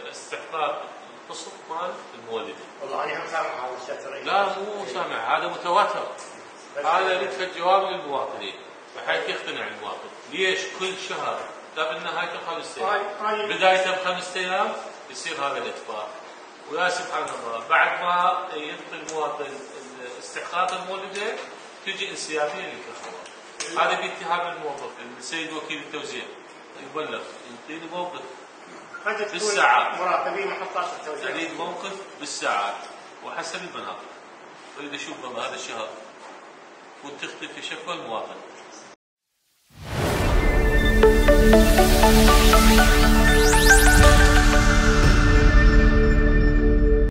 استحقاق القسط مال المولد. والله انا هم سامع هذا الشيء. لا مو سامع، هذا متواتر. هذا ندفع جواب للمواطنين بحيث يقتنع المواطن. ليش كل شهر قبل نهاية ال5 أيام بدايته ب5 أيام يصير هذا الإدفاع. ويا سبحان الله بعد ما يعطي المواطن استحقاق المولدين تجي انسيابية للكهرباء. هذا باتهام الموظف السيد وكيل التوزيع يبلغ يعطيني موقف بالساعات. مراقبين محطات التوزيع. يريد موقف بالساعات وحسب المناطق. اريد اشوف والله هذا الشهر وتختفي شكوى المواطن.